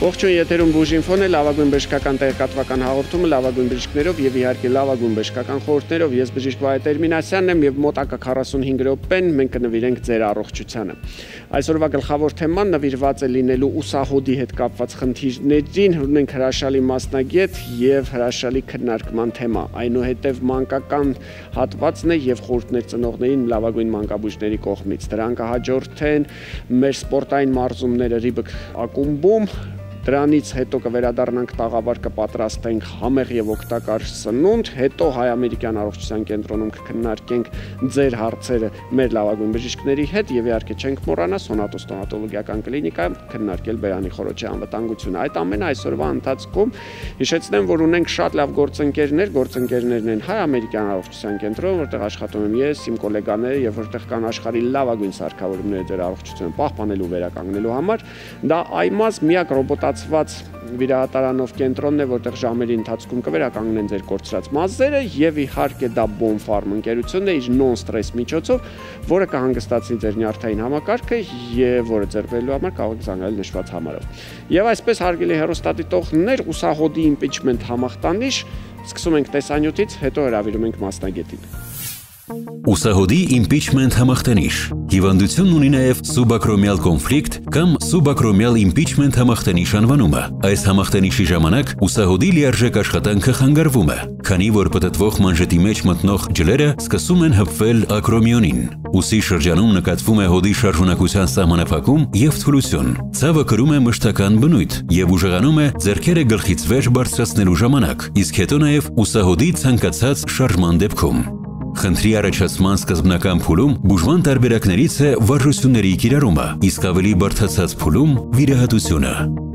Ողջույն, եթերում Բուժինֆոն է, լավագույն բժշկական տեղեկատվական հաղորդումը լավագույն բժիշկներով եւ իհարկե լավագույն բժշկական խորհուրդներով։ Ես բժիշկ Վահե Տերմինասյանն եմ եւ մոտակա 45 րոպեն մենք կնվիրենք ձեր առողջությանը։ Այսօրվա գլխավոր թեման նվիրված է լինելու ուսահոդի հետ կապված խնդիրներին, ունենք հրաշալի մասնագետ եւ հրաշալի քննարկման թեմա։ Այնուհետեւ մանկական հատվածն է եւ խորհուրդներ ծնողներին լավագույն մանկաբույժների կողմից։ Դրանք հաջորդեն մեր սպորտային մարզումները Ռիբք ակումբում։ Դրանից հետո կվերադառնանք տաղավար կպատրաստենք համեղ եւ օգտակար սնունդ, հետո հայ-ամերիկյան առողջության կենտրոնում կքննարկենք ձեր հարցերը մեր լավագույն բժիշկների հետ եւ իհարկե չենք մոռանա Սոնատո ստոմատոլոգիական կլինիկա քննարկել բերանի խորոչի անվտանգությունը։ Այդ ամենը այսօրվա ընթացքում հիշեցնեմ, որ ունենք շատ լավ գործընկերներն են հայ-ամերիկյան առողջության կենտրոնում, որտեղ աշխատում եմ ես, իմ գոլեգաները եւ որտեղ կան աշխարհի լավագույն սարքավորումները ձեր առողջությունը պահպանելու վերականգնելու համար։ Դա IMAZ միակ ռոբոտացված վիրահատարանով կենտրոնն է, որտեղ ժամերի ընթացքում կվերականգնեն ձեր կորցրած մազերը եւ իհարկե դա Bonfarm ընկերությունն է իր non-stress միջոցով, որը կհանգստացնի ձեր նյարդային համակարգը եւ որը ձեռբերելու համար կարող եք զանգել նշված համարով։ Եվ այսպես հարգելի հեռուստադիտողներ, ուսահոդի impeachment համախտանիշ, սկսում ենք տեսանյութից, հետո հրավիրում ենք մասնագետին։ Ուսահոդի impeachment համախտանիշ հիվանդությունն ունի նաև սուբակրոմիալ կոնֆլիկտ կամ սուբակրոմիալ impeachment համախտանիշ անվանումը։ Այս համախտանիշի ժամանակ ուսահոդի լիարժեք աշխատանքը խանգարվում է, քանի որ պտտվող մանժետի մեջ մտնող ջլերը սկսում են հպվել ակրոմիոնին։ Ուսի շրջանում նկատվում է հոդի շարժունակության սահմանափակում եւ թուլություն։ Ցավը կրում է մշտական բնույթ եւ ուժեղանում է ձեռքերը գլխից վեր բարձրացնելու ժամանակ, իսկ հետո նաև ուսահոդի ցանկացած շարժման դեպքում։ Խնդրի առաջացման սկզբնական փուլում բուժման տարբերակներից է վարժությունների կիրառումը, իսկ ավելի բարդացած փուլում վիրահատությունը։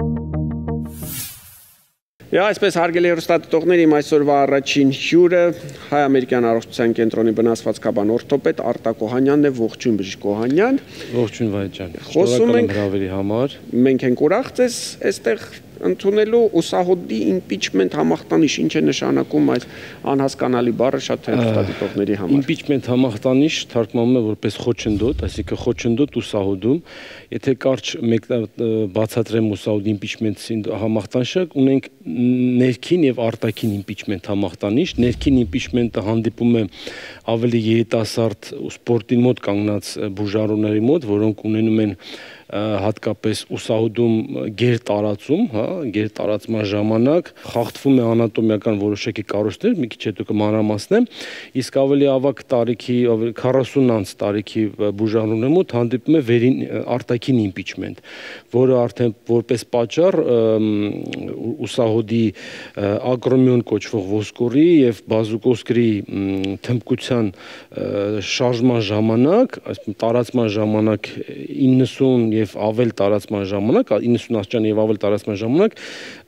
Այսպես հարգելի հեռուստադիտողներ, իմ այսօրվա առաջին հյուրը հայ-ամերիկյան առողջության կենտրոնի վնասվածքաբան օրթոպեդ Արտակ Օհանյանն է, ողջույն բժիշկ Օհանյան։ Ողջույն Վահե ջան։ Շնորհակալ եմ հրավերի համար։ Մենք ենք ուրախ ձեզ այստեղ ընդունելու ուսահոդի impeachment համախտանիշ, ինչ է նշանակում այս անհասկանալի բառը շատ հեռուստադիտողների համար։ Impeachment համախտանիշ թարգմանվում է որպես խոչընդոտ, այսինքն խոչընդոտ ուսահոդում, եթե կարճ բացատրեմ ուսահոդի impeachment համախտանիշը, ունենք ներքին եւ արտաքին impeachment համախտանիշ։ Ներքին impeachment-ը հանդիպում է ավելի երիտասարդ սպորտի մոտ կանգնած բուժարուների մոտ, որոնք ունենում են հատկապես ուսահոդում գերտարածում, գերտարածման ժամանակ խախտվում է անատոմիական որոշակի կառույցներ, մի քիչ հետո կմանրամասնեմ, իսկ ավելի ավագ տարիքի, 40-անց տարիքի բուժարուների մոտ հանդիպում է վերին արտաքին impeachment, որը արդեն որպես պատճառ ուսահոդի ակրոմիոն կոչվող ոսկորի եւ բազուկոսկրի թմբկության շարժման ժամանակ, այսինքն տարածման ժամանակ 90 եւ ավել տարածման ժամանակ, 90 աստիճան եւ ավել տարածման ժամանակ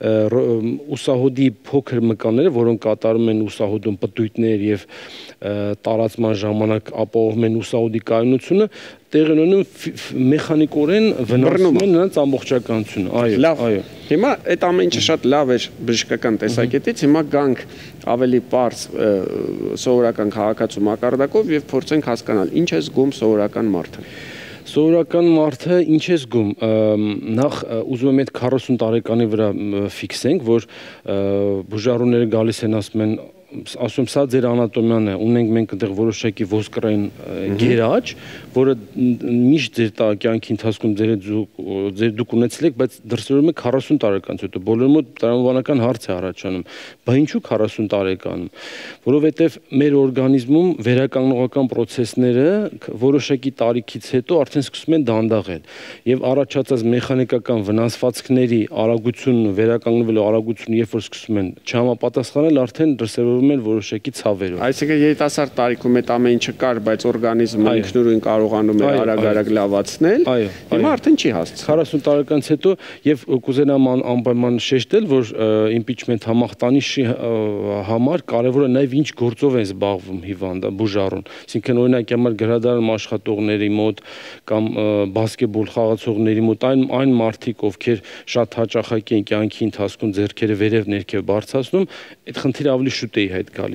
ուսահոդի փոքր մկանները, որոնք կատարում են ուսահոդում պտույտներ եւ տարածման ժամանակ ապահովում են ուսահոդի կայունությունը, տեղի ունենում մեխանիկորեն վնասում են նրանց ամբողջականությունը։ Այո։ Հիմա այդ ամեն ինչը շատ լավ էր բժշկական տեսակետից, հիմա գանք ավելի པարզ սովորական քաղաքացու մակարդակով եւ փորձենք հասկանալ ինչ է զգում սովորական մարդը։ Սովորական մարդը ինչ է զգում, նախ ուզում եմ այդ 40 տարեկանի վրա ֆիքսենք, որ բուժարուները գալիս են ասում են, ասում սա ձեր անատոմիան է, ունենք մենք այնտեղ որոշակի ոսկրային գերաճ, որը միշտ ձեր կյանքի ընթացքում դուք ունեցել եք, բայց դրսևորում է 40 տարեկանից հետո բոլորի մոտ տրամաբանական հարց է առաջանում, բայց ինչու 40 տարեկանում, որովհետև մեր օրգանիզմում վերականգնողական process-ները որոշակի տարիքից հետո արդեն սկսում են դանդաղել եւ առաջացած մեխանիկական վնասվածքների արագությունը, վերականգնվելու արագությունը, երբ որ սկսում են չհամապատասխանել, արդեն դրսևորում են որոշակի ցավերով։ Այսինքն երիտասարդ տարիքում այդ ամեն ինչը կար, բայց օրգանիզմը ինքնուրույն կարողանում է արագ լավացնել։ Հիմա արդեն չի հասցնում։ 40 տարեկանից հետո եւ կուզենամ անպայման շեշտել, որ impeachment համախտանիշի համար կարեւոր է նաեւ ինչ գործով են զբաղվում հիվանդը, բուժարուն։ Այսինքն օրինակ համար գրադարան աշխատողների մոտ կամ բասկետբոլ խաղացողների մոտ այն մարդիկ, ովքեր շատ հաճախակի են կյանքի ընթացքում ձեռքերը վերև ներքև բարձրացնում, այդ խնդիրը ավելի շուտ է հետ գալիս։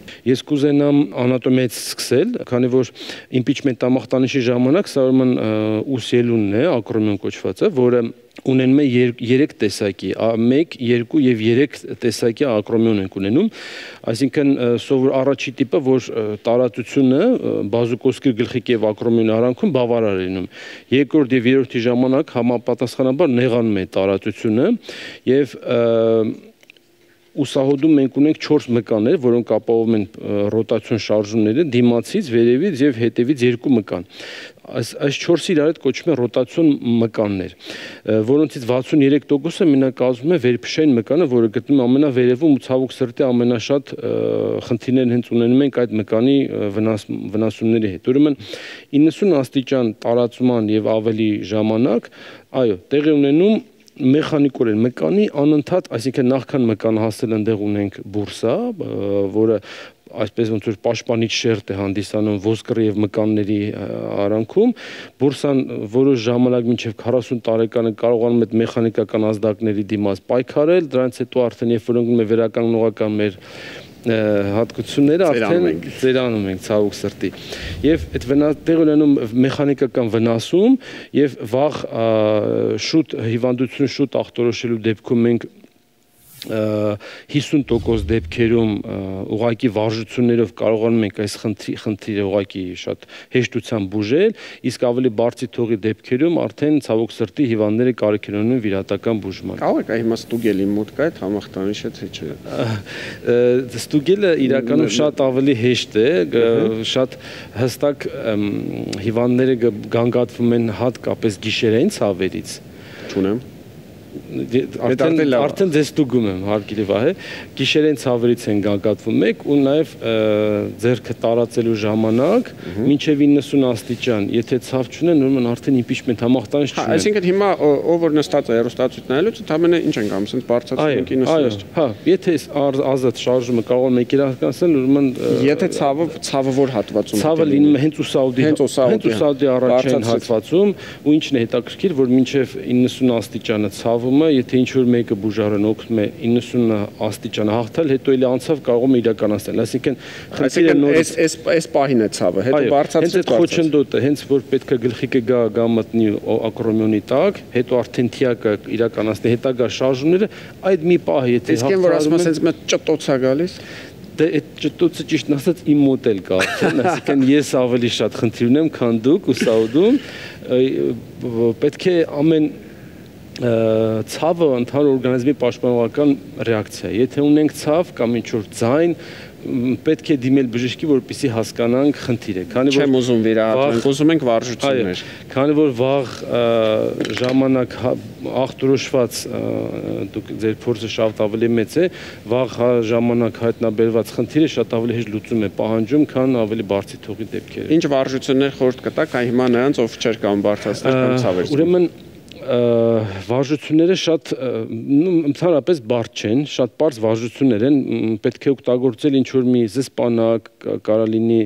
Ես կուզենամ անատոմիայից սկսել, քանի որ impeachment համախտանիշի ժամանակ սա ուրեմն ուսելունն է, ակրոմիոն կոչվածը, որը ունենում է 3 տեսակի, 1, 2 եւ 3 տեսակի ակրոմիոն ենք ունենում, այսինքն սովոր առաջի տիպը, որ տարածությունը բազուկոսկիր գլխիկ եւ ակրոմիոնի արանքում բավարար է լինում։ Երկրորդ եւ երրորդի ժամանակ համապատասխանաբար նեղանում է տարածությունը եւ ուսահոդում մենք ունենք 4 մկաններ, որոնք ապահովում են ռոտացիոն շարժումները դիմացից, վերևից եւ հետևից 2 մկան։ Այս 4-ը իրար հետ կոչվում են ռոտացիոն մկաններ, որոնցից 63%-ը մենակ կազմում է վերփշային մկանը, որը գտնվում է ամենավերևում ու ցավոք սրտի ամենաշատ խնդիրներ հենց ունենում ենք այդ մկանի վնասումների հետ։ Ուրեմն 90 աստիճան տարածման եւ ավելի ժամանակ, այո, տեղի ունենում մեխանիկորեն մկանի անընդհատ, այսինքն նախքան մկանը հասել այնտեղ ունենք բուրսա, որը այսպես ոնց որ պաշտպանիչ շերտ է հանդիսանում ոսկրի եւ մկանների արանքում, բուրսան որոշ ժամանակ մինչեւ 40 տարեկանը կարողանում է մեխանիկական ազդակների դիմաց պայքարել, դրանից հետո արդեն երբ որ ընկնում է վերականգնողական մեր հատկությունները արդեն ծերանում ենք ցավոք սրտի եւ այդ տեղ ունենում մեխանիկական վնասում եւ վաղ շուտ հիվանդություն շուտ ախտորոշելու դեպքում մենք 50% դեպքերում ուղղակի վարժություններով կարողանում ենք այս խնդիրը ուղղակի շատ հեշտությամբ բուժել, իսկ ավելի բարձր թողի դեպքերում արդեն ցավոք սրտի հիվանդները կարիք են ունենում վիրատական բուժման։ Կարող եք հիմա ստուգել իմ մոտ կա այդ համախտանիշը թե չէ։ Ստուգելը իրականում շատ ավելի հեշտ է, շատ հստակ հիվանդները գանգատվում են հատկապես գիշերային ցավերից։ Չունեմ։ Արդեն ձեզ ստուգում եմ, հարկելի վահե, գիշերային ցավերից են գանգատվում եք ու նաև ձեռքը տարածելու ժամանակ մինչև 90 աստիճան, եթե ցավ չունեն, ուրեմն արդեն impeachment համախտանիշ չունեն։ Այսինքն հիմա ով որ նստած է հեռուստացույց նայելուց, ընդհանրապես ինչ ենք անում, ասենք բարձրացնում ենք 90 աստիճան։ Հա, եթե ազատ շարժումը կարող եք իրականացնել, ուրեմն եթե ցավը որ հատվածում ցավը լինում է հենց ուսաուդի առաջին հատվածում, ու ինչն է հետաքրքիր, որ մինչև 90 աստիճանը ցավումը, եթե ինչ-որ մեկը բուժարեն օգնում է 90 աստիճանը հաղթել, հետո էլի անցավ կարողում է իրականացնել։ Այսինքն խնդիրը նորից այս պահին է ցավը, հետո բարձրացած խոչընդոտը, հենց որ պետք է գլխիկը գա մտնի ակրոմիոնի տակ, հետո արդեն թիակը իրականացնի հետագա շարժումները, այդ մի պահ եթե իսկ որ ասում ես հենց մի ճտոց է գալիս դե այդ ճտոցը ճիշտ ասած իմ մոտ էլ կա, այսինքն ես ավելի շատ խնդիր ունեմ, քան դուք ուսաուդում, պետք է ամեն ցավը ընդհանուր օրգանիզմի պաշտպանողական ռեակցիա է։ Եթե ունենք ցավ կամ ինչ-որ ձայն, պետք է դիմել բժշկի, որպեսզի հասկանանք խնդիրը։ Քանի որ չեմ ուզում վերահատենք, ուզում ենք վարժություններ։ Քանի որ վաղ ժամանակ ախտորոշված դուք ձեր փորձը շատ ավելի մեծ է, վաղ ժամանակ հայտնաբերված խնդիրը շատ ավելի հեշտ լուծում է պահանջում, քան ավելի բարձր թողի դեպքերը։ Ինչ վարժություններ խորհուրդ կտաք այ հիմա նրանց, ով չէր կամ բարձրացնել կամ ցավեր։ Ուրեմն վարժությունները շատ ընդհանրապես բարդ չեն, շատ պարզ վարժություններ են, պետք է օգտագործել ինչ-որ մի զսպանակ, կարա լինի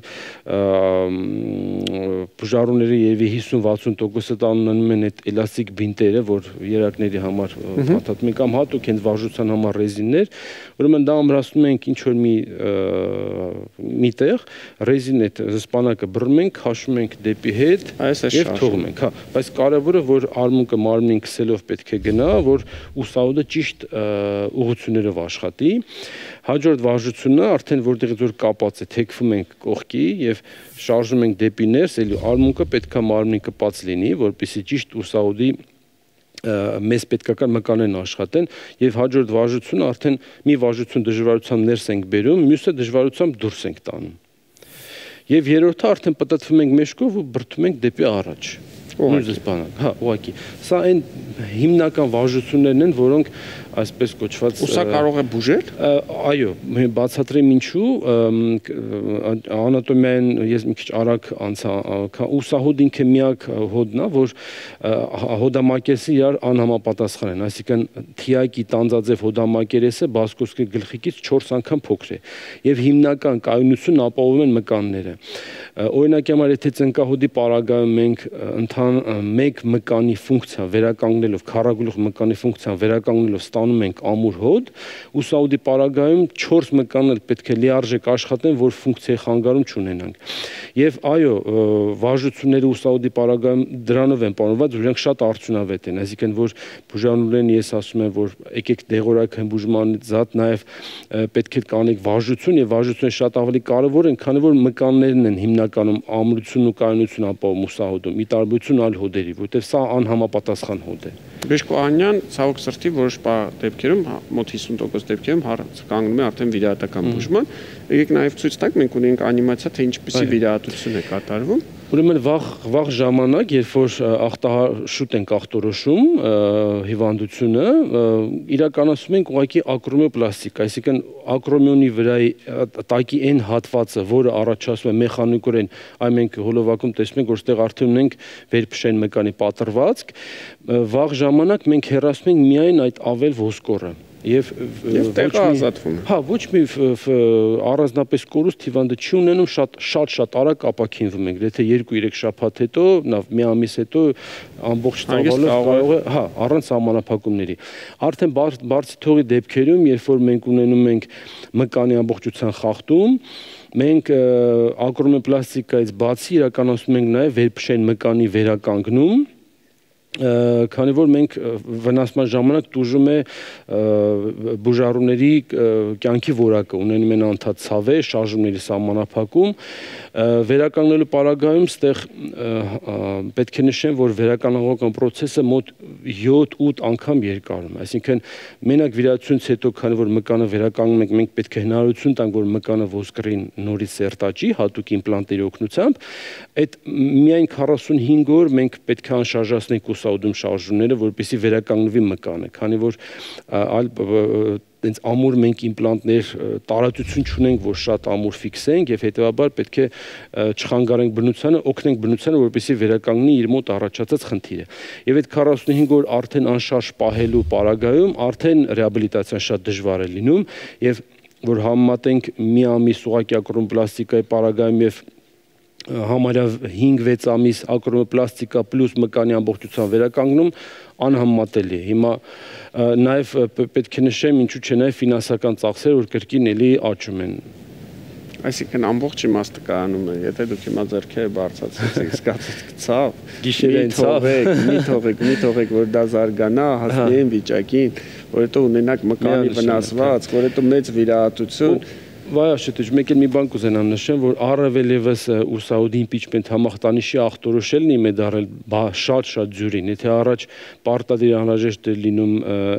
բուժարուները երևի 50-60%-ը տանում են այդ էլաստիկ բինտերը, որ երակների համար փաթաթում են կամ հատուկ են վարժության համար ռեզիններ, ուրեմն դա ամրացնում ենք ինչ-որ մի տեղ, ռեզին այդ զսպանակը բռնում ենք, քաշում ենք դեպի հետ եւ թողում ենք, հա, բայց կարևորը որ արմունկը մարմնին քսելով պետք է գնա, որ ուսաուդը ճիշտ ուղղություններով աշխատի։ Հաջորդ վարժությունը արդեն որտեղից որ կապած է, թեքվում ենք կողքի եւ շարժում ենք դեպի ներս, ելի արմունկը պետքա մարմնին կպած լինի, որպեսզի ճիշտ ուսաուդի մեզ պետքական մկանեն աշխատեն եւ հաջորդ վարժությունը արդեն մի վարժություն դժվարությամբ ներս ենք բերում, մյուսը դժվարությամբ դուրս ենք տանում։ Եվ երրորդը արդեն պտտվում ենք մեջքով ու բրդում ենք դեպի առաջ։ Հա, ուղղակի։ Սա այն հիմնական վարժություններն են, որոնք այսպես կոչված Սա կարող է բուժել։ Այո, բացատրեմ ինչու, անատոմիային ես մի քիչ արագ անցա, ուսահոդ ինքը միակ հոդն է, որ հոդամակերեսը իրար անհամապատասխան են, այսինքն թիակի տանձաձև հոդամակերեսը բազկոսկրի գլխիկից 4 անգամ փոքր է եւ հիմնական կայունությունն ապահովում են մկանները։ Օրինակ համար եթե ծնկահոդի պարագայում մենք մեկ մկանի ֆունկցիա վերականգնելով, քառագլուխ մկանի ֆունկցիան վերականգնելով անում ենք ամուր հոդ, ու Սաուդի պարագայում 4 մկաններ պետք է լիարժեք աշխատեն, որ ֆունկցիայի խանգարում չունենանք։ Եվ այո, վարժությունները ու Սաուդի պարագայում դրանով են պարոնված, որ իրենք շատ արդյունավետ են, այսինքն որ բուժանուներն ես ասում եմ, որ եկեք դեղորայքային բուժմանից զատ նաև պետք է կանեք վարժություն, եւ վարժությունը շատ ավելի կարևոր են, քանի որ մկաններն են հիմնականում ամրությունն ու կայունությունն ապահովում Սաուդում, ի տարբերություն այլ հոդերի, որտեղ սա անհամապատասխան հոդ է։ Բժիշկ Օհանյան, ցավոք սրտի որոշ դեպքերում, մոտ 50% դեպքերում կանգնում է արդեն վիրահատական բուժման։ Եկեք նաև ցույց տաք, մենք ունենք անիմացիա, թե ինչպիսի վիրահատություն է կատարվում։ Ուրեմն վաղ ժամանակ, երբ որ ախտահաշուտ ենք ախտորոշում հիվանդությունը, իրականացում ենք ուղղակի ակրոմիոպլաստիկ, այսինքն ակրոմիոնի վրայի տակի այն հատվածը, որը առաջացնում է մեխանիկորեն, այ մենք հոլովակում տեսնում ենք, որ ստեղ արդեն ունենք վերփշային մկանի պատրվածք, վաղ ժամանակ մենք հեռացնում ենք միայն այդ ավել ոսկորը։ Եվ տեղը ազատվում է։ Հա, ոչ մի առանձնապես կորուստ հիվանդը չի ունենում, շատ արագ ապաքինվում ենք, եթե 2-3 շաբաթ հետո, մի ամիս հետո ամբողջ ծավալով կարող է, հա, առանց սահմանափակումների։ Արդեն բարձր թողի դեպքերում, երբ որ մենք ունենում ենք մկանի ամբողջության խախտում, մենք ակրոմիոպլաստիկայից բացի իրականացնում ենք նաև վերփշային մկանի վերականգնում, քանի որ մենք վնասման ժամանակ տուժում է բուժառուների կյանքի որակը, ունենում են անդադ ցավեր, շարժումների սահմանափակում, վերականգնելու պարագայում ստեղ պետք է նշեմ, որ վերականգնողական process-ը մոտ 7-8 անգամ երկարում է, այսինքն մենակ վիրահատությունից հետո, քանի որ մկանը վերականգնում ենք, մենք պետք է հնարավորություն տանք, որ մկանը ոսկրին նորից սերտաճի, հատուկ իմպլանտների օգնությամբ, այդ միայն 45 օր մենք պետք է անշարժացնենք Սաուդում շարժումները, որպեսզի վերականգնվի մկանը, քանի որ այլ տենց ամուր մենք իմպլանտներ տարածություն չունենք, որ շատ ամուր ֆիքսենք եւ հետեւաբար պետք է չխանգարենք բնությանը, օգնենք բնությանը, որպեսզի վերականգնի իր մոտ առաջացած խնդիրը։ Եվ այդ 45 օր արդեն անշարժ պահելու պարագայում արդեն ռեաբիլիտացիան շատ դժվար է լինում եւ որ համեմատենք մի ամիս ուղղակի ակրոմիոպլաստիկայի պարագայում եւ համարյա 5-6 ամիս ակրոմիոպլաստիկա պլյուս մկանի ամբողջության վերականգնում անհամեմատելի է։ Հիմա նաև պետք է նշեմ, ինչու՞ չէ նաև ֆինանսական ծախսեր, որ կրկին էլի աճում են։ Այսինքն ամբողջ իմաստը կայանում է, եթե դուք հիմա ձեռքերը բարձրացրեցիք, զգացիք ցավ, գիշերային ցավ, մի թողեք, որ դա զարգանա, հասնի այն վիճակին, որ հետո ունենաք մկանի վնասված, որ հետո մեծ վիրահատություն։ Վայ աշտիչ, մեկ էլ մի բան կուզենամ նշեմ, որ առավել եւս ու Սաուդի իմպիչմենտ համախտանիշի ախտորոշելն իմե դարել շատ ձյուրին, եթե առաջ պարտադիր անհրաժեշտ էր լինում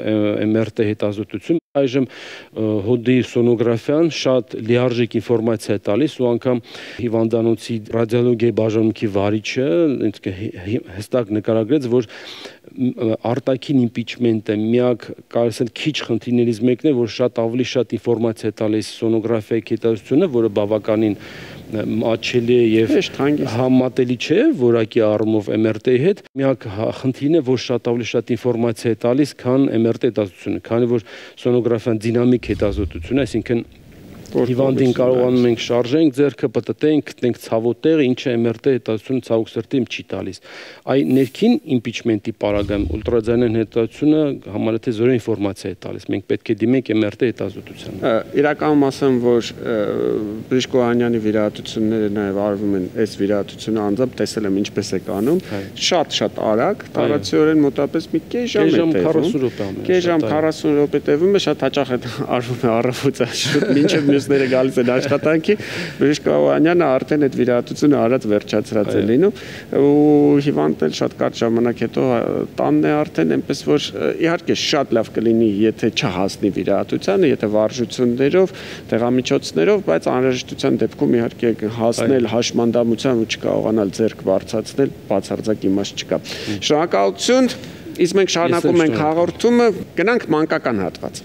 MRT հետազոտություն, այժմ հոդի սոնոգրաֆիան շատ լիարժեք ինֆորմացիա է տալիս ու անգամ հիվանդանոցի ռադիոլոգիայի բաժանմունքի վարիչը հստակ նկարագրեց, որ արտաքին իմպիչմենտը միակ կարելի ասել քիչ խնդիրներից մեկն է, որ շատ ավելի շատ ինֆորմացիա է տալիս սոնոգրաֆիայի հետազոտությունը, որը բավականին աչելի է եւ համատելի չէ որակի առումով MRT-ի հետ, միակ խնդիրն է, որ շատ ավելի շատ ինֆորմացիա է տալիս, քան MRT հետազոտությունը, քանի որ սոնոգրաֆիան դինամիկ հետազոտություն է, այսինքն հիվանդին կարողանում ենք շարժենք ձեռքը, պտտենք, գտնենք ցավոտ տեղը, ինչը MRT հետազոտությունը ցավոք սրտի չի տալիս։ Այ ներքին իմպիչմենտի պարագայում ուլտրաձայնային հետազոտությունը համարյա թե զորո ինֆորմացիա է տալիս։ Մենք պետք է դիմենք MRT հետազոտությանը։ Իրականում ասեմ, որ բժիշկ Օհանյանի վիրահատությունները նաև արվում են, այս վիրահատությունը անձամբ տեսել եմ ինչպես է կանում, շատ արագ, տարածիորեն մոտավորապես մի կես ժամ է տևում։ Կես ժամ 40 րոպե տևում է, շատ հաճախ է արվում է առավոտը շուտ մինչև մյուսները գալիս են աշխատանքի, բժիշկ Օհանյանը արդեն այդ վիրահատությունը արած վերջացրած է լինում ու հիվանդն շատ կարճ ժամանակ հետո տանն է արդեն, այնպես որ իհարկե շատ լավ կլինի, եթե չհասնի վիրահատությանը, եթե վարժություններով, տեղամիջոցներով, բայց անհրաժեշտության դեպքում իհարկե հասնել հաշմանդամության ու չկարողանալ ձեռք բարձրացնել, բացարձակ իմաստ չկա։ Շնորհակալություն, իսկ մենք շարունակում ենք հաղորդումը, գնանք մանկական հատված։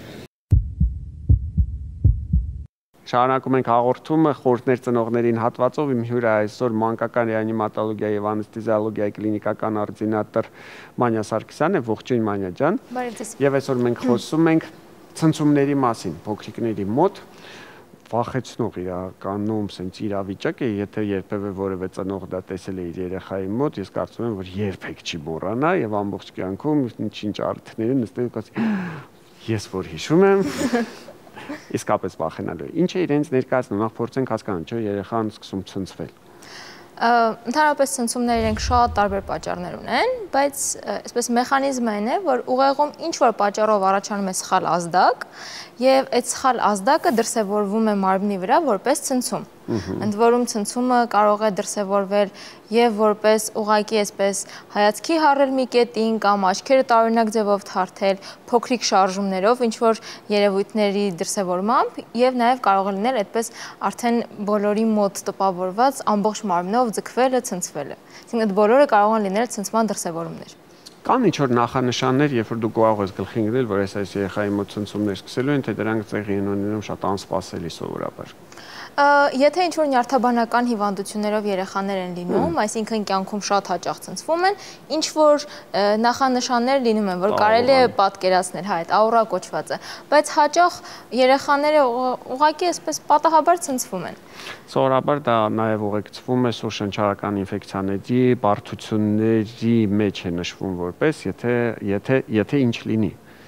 Շարունակում ենք հաղորդումը խորհուրդներ ծնողներին հատվածով, իմ հյուրը այսօր մանկական ռեանիմատոլոգիա եւ անեսթեզիոլոգիայի կլինիկական արդինատոր Մանյա Սարգսյանն է, ողջույն Մանյա ջան։ Եվ այսօր մենք խոսում ենք ցնցումների մասին, փոքրիկների մոտ վախեցնող իրականում sense իրավիճակ է, եթե երբևէ որևէ ծնող դա տեսել է իր երեխայի մոտ, ես կարծում եմ, որ երբեք չի մոռանա եւ ամբողջ կյանքում ինչ-ինչ արդյունքների նստել կասի Ես որ հիշում եմ, իսկապես վախենալու։ Ինչ է իրենց ներկայացնում, նախ փորձենք հասկանալ, չէ՞, երեխան սկսում ցնցվել։ Ընդհանրապես ցնցումները իրենք շատ տարբեր պատճառներ ունեն, բայց այսպես մեխանիզմը այն է, որ ուղեղում ինչ որ պատճառով առաջանում է սխալ ազդակ, եւ այդ սխալ ազդակը դրսևորվում է մարմնի վրա որպես ցնցում։ Ընդ որում ցնցումը կարող է դրսևորվել եւ որպես ուղղակի այսպես հայացքի հառել մի կետին կամ աչքերը տարօրինակ ձևով թարթել, փոքրիկ շարժումներով, ինչ որ երևույթների դրսևորմամբ եւ նաեւ կարող է լինել այդպես արդեն բոլորի մոտ տպավորված ամբողջ մարմնով ձգվելը, ցնցվելը։ Այսինքն այդ բոլորը կարող են լինել ցնցման դրսևորումներ։ Կան ինչ որ նախանշաններ, երբ որ դու կարող ես գլխի ընկնել, որ այս երեխայի մոտ ցնցումներ սկսելու են, թե դրանք տեղի են ունենում շատ անսպասելի սովորաբար։ Եթե ինչ-որ նյարդաբանական հիվանդություններով երեխաներ են լինում, այսինքն կյանքում շատ հաճախ ցնցվում են, ինչ-որ նախանշաններ լինում են, որ կարելի է պատկերացնել, հա, այդ աուրա կոչվածը, բայց հաճախ երեխաները ուղղակի այսպես պատահաբար ցնցվում են։ Սովորաբար դա նաև ուղեկցվում է շնչառական ինֆեկցիաների, բարդությունների մեջ է նշվում որպես, եթե ինչ լինի։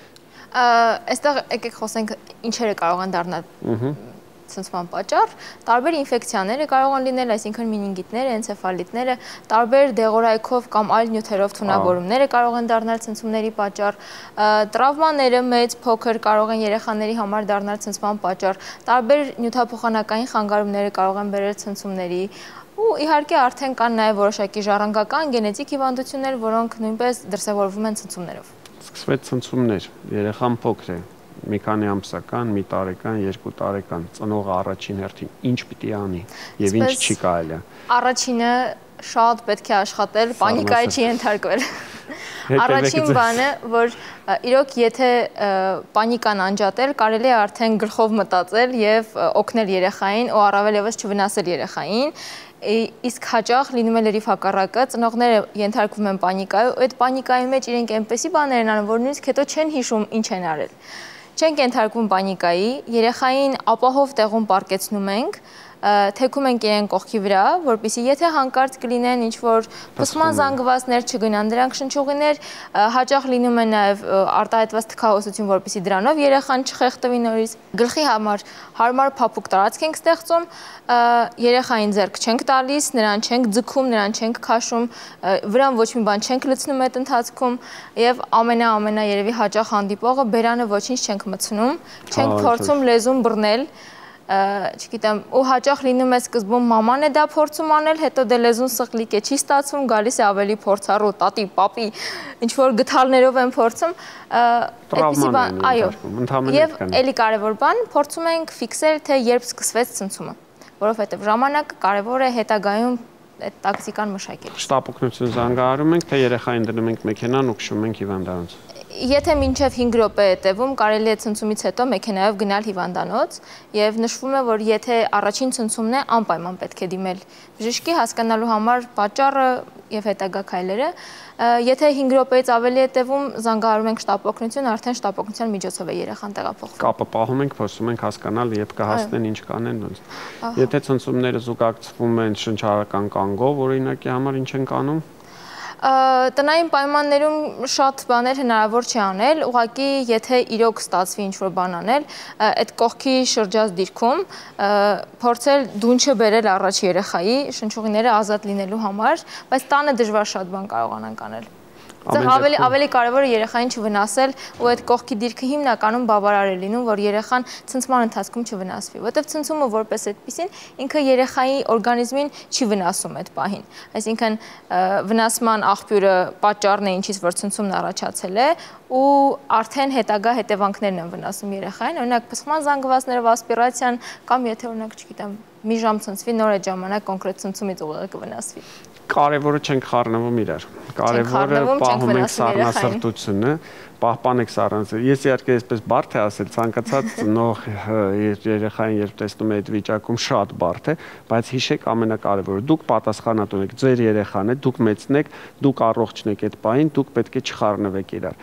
Այստեղ եկեք խոսենք ինչերը կարող են դառնալ ցնցման պատճառ, տարբեր ինֆեկցիաները կարող են լինել, այսինքն մենինգիտները, էնցեֆալիտները, տարբեր դեղորայքով կամ այլ նյութերով թունավորումները կարող են դառնալ ցնցումների պատճառ, տրավմաները մեծ, փոքր կարող են երեխաների համար դառնալ ցնցման պատճառ, տարբեր նյութափոխանակային խանգարումները կարող են բերել ցնցումների, ու իհարկե արդեն կան նաև որոշակի ժառանգական գենետիկ հիվանդություններ, որոնք նույնպես դրսևորվում են ցնցումներով։ Սկսվեց ցնցումներ, երեխան փոքր է, մի քանի ամսական, մի տարեկան, 2 տարեկան, ծնողը առաջին հերթին ինչ պիտի անի եւ ինչ չի կարելի։ Առաջինը շատ պետք է աշխատել, պանիկայի չի ենթարկվել։ Առաջին բանը, որ իրոք եթե պանիկան անջատել, կարելի է արդեն գլխով մտածել եւ օգնել երեխային, ու առավել եւս չվնասել երեխային։ Իսկ հաճախ լինում է լրիվ հակառակը, ծնողները ենթարկվում են պանիկայի, ու այդ պանիկայի մեջ իրենք այնպեսի բաներ են անում, որ նույնիսկ հետո չեն հիշում ինչ են արել։ Չենք ենթարկվում պանիկայի, երեխային ապահով տեղում պառկեցնում ենք, թեքում ենք իրեն կողքի վրա, որպեսզի եթե հանկարծ կլինեն ինչ-որ փսման զանգվածներ չգնան, դրանք շնչուղիներ, հաճախ լինում է նաև արտահայտված թքահոսություն, որպեսզի դրանով երեխան չխեղդվի նորից, գլխի համար հարմար փափուկ տարածք ենք ստեղծում, երեխային ձեռք չենք տալիս, նրան չենք ձգում, նրան չենք քաշում, վրան ոչ մի բան չենք լցնում այդ ընթացքում եւ ամենա երևի հաճախ հանդիպողը բերանը ոչինչ չենք մտցնում, չենք փորձում լեզուն բռնել, չգիտեմ, ու հաճախ լինում է սկզբում մաման է դա փորձում անել, հետո դե լեզուն սղլիկ է, չի ստացվում, գալիս է ավելի փորձառու, տատի, պապի, ինչ-որ գթալներով են փորձում, այո, եւ էլի կարևոր բան, փորձում ենք ֆիքսել, թե երբ սկսվեց ցնցումը, որովհետեւ ժամանակը կարևոր է հետագայում այդ տակտիկան մշակել։ Շտապօգնություն զանգահարում ենք, թե երեխային դնում ենք մեքենան ու քշում ենք հիվանդանոց։ Եթե մինչև 5 րոպե է տևում, կարելի է ցնցումից հետո մեքենայով գնալ հիվանդանոց եւ նշվում է, որ եթե առաջին ցնցումն է, անպայման պետք է դիմել բժշկի հասկանալու համար պատճառը եւ հետագա քայլերը։ Եթե 5 րոպեից ավելի է տևում, զանգահարում ենք շտապօգնություն, արդեն շտապօգնության միջոցով է երեխան տեղափոխվում։ Կապը պահում ենք, փորձում ենք հասկանալ, երբ կհասնեն, ինչ կանեն ոնց։ Եթե ցնցումները զուգակցվում են շնչառական կանգով, օրինակի համար ինչ ենք անում։ Տնային պայմաններում շատ բաներ հնարավոր չի անել, ուղղակի եթե իրոք ստացվի ինչ-որ բան անել, այդ կողքի շրջած դիրքում փորձել դունչը բերել առաջ երեխայի, շնչուղիները ազատ լինելու համար, բայց տանը դժվար շատ բան կարողանանք անել։ Ավելի կարևորը երեխային չվնասել ու այդ կողքի դիրքը հիմնականում բավարար է լինում, որ երեխան ցնցման ընթացքում չվնասվի, որտեղ ցնցումը որպես այդպեսին ինքը երեխայի օրգանիզմին չի վնասում այդ պահին։ Այսինքն վնասման աղբյուրը պատճառն է, ինչից որ ցնցումն առաջացել է, ու արդեն հետագա հետևանքներն են վնասում երեխային, օրինակ փսխման զանգվածներով ասպիրացիան կամ եթե օրինակ, չգիտեմ, մի ժամ ցնցվի, նոր այդ ժամանակ կոնկրետ ցնցումից ուղեղը կվնասվի։ Կարևորը չենք խառնվում իրար։ Կարևորը պահում ենք սառնասրտությունը, պահպանեք սառնասրտությունը։ Ես իհարկե այսպես բարդ է ասել, ցանկացած ծնող երեխային երբ տեսնում է այդ վիճակում շատ բարդ է, բայց հիշեք ամենակարևորը, դուք պատասխանատու եք, ձեր երեխան է, դուք մեծն եք, դուք առողջն եք այդ պահին, դուք պետք է չխառնվեք իրար։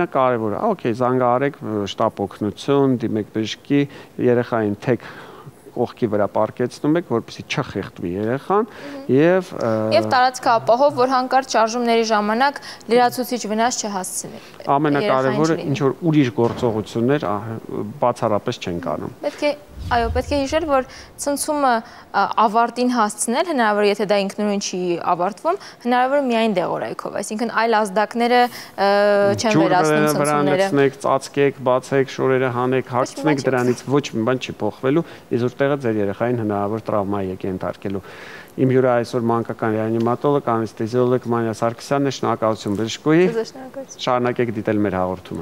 Ամենակարևորը, օքեյ, զանգահարեք շտապօգնություն, դիմեք բժշկի, երեխային թեք կողքի վրա պարկեցնում եք, որպեսզի չխեղդվի երեխան եւ տարածքը ապահով, որ հանկարծ շարժումների ժամանակ լրացուցիչ վնաս չհասցնի։ Ամենակարևորը ինչ որ ուրիշ գործողություններ բացառապես չեն կանում։ Պետք է հիշել, որ ցնցումը ավարտին հասցնել, հնարավոր է, եթե դա ինքնուրույն չի ավարտվում, հնարավոր է միայն դեղորայքով, այսինքն այլ ազդակները չեն վերացնում ցնցումները։ Ջուրը ծածկեք, բացեք, շորերը հանեք, հարցնեք դրանից ոչ մի բան չի փոխվելու, իզուր տեղը ձեր երեխային հնարավոր տրավմայի է կենթարկելու։ Իմ հյուրը այսօր մանկական ռեանիմատոլոգ, անեստեզիոլոգ Մանյա Սարգսյանն է, շնորհակալություն բժշկուհի։ Շարունակեք դիտել մեր հաղորդումը։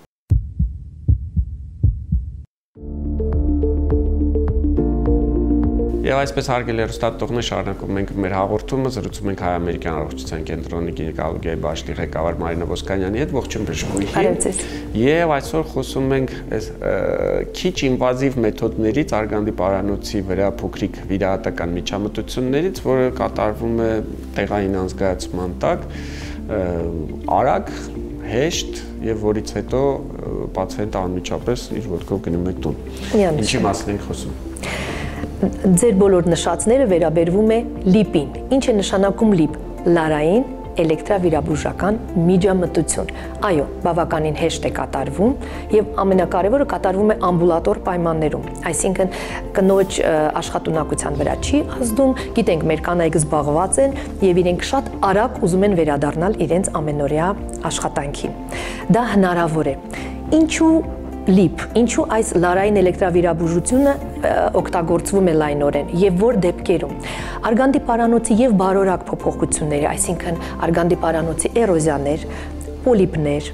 Եվ այսպես հարգելի հեռուստատիտողներ, շարունակում ենք մեր հաղորդումը, զրուցում ենք Հայ-ամերիկյան առողջության կենտրոնի գինեկոլոգիայի բաժնի ղեկավար Մարինա Ոսկանյանի հետ, ողջույն բժշկուհի։ Եվ այսօր խոսում ենք քիչ ինվազիվ մեթոդներից, արգանդի պարանոցի վրա փոքրիկ վիրահատական միջամտություններից, որը կատարվում է տեղային անզգայացման տակ, արագ, հեշտ եւ որից հետո պացիենտը անմիջապես իր ոտքով գնում է տուն։ Ինչի մասին ենք խոսում։ Ձեր բոլոր նշածները վերաբերվում է լիպին։ Ինչ է նշանակում լիպ։ Լարային էլեկտրավիրաբուժական միջամտություն։ Այո, բավականին հեշտ է կատարվում եւ ամենակարևորը կատարվում է ամբուլատոր պայմաններում։ Այսինքն կնոջ աշխատունակության վրա չի ազդում, գիտենք մեր կանայք զբաղված են եւ իրենք շատ արագ ուզում են վերադառնալ իրենց ամենօրյա աշխատանքին։ Դա հնարավոր է։ Ինչու լիպ, ինչու այս լարային էլեկտրավիրաբուժությունը օգտագործվում է լայնորեն եւ որ դեպքերում արգանդի պարանոցի եւ բարորակ փոփոխությունները, այսինքն արգանդի պարանոցի էրոզիաներ, պոլիպներ,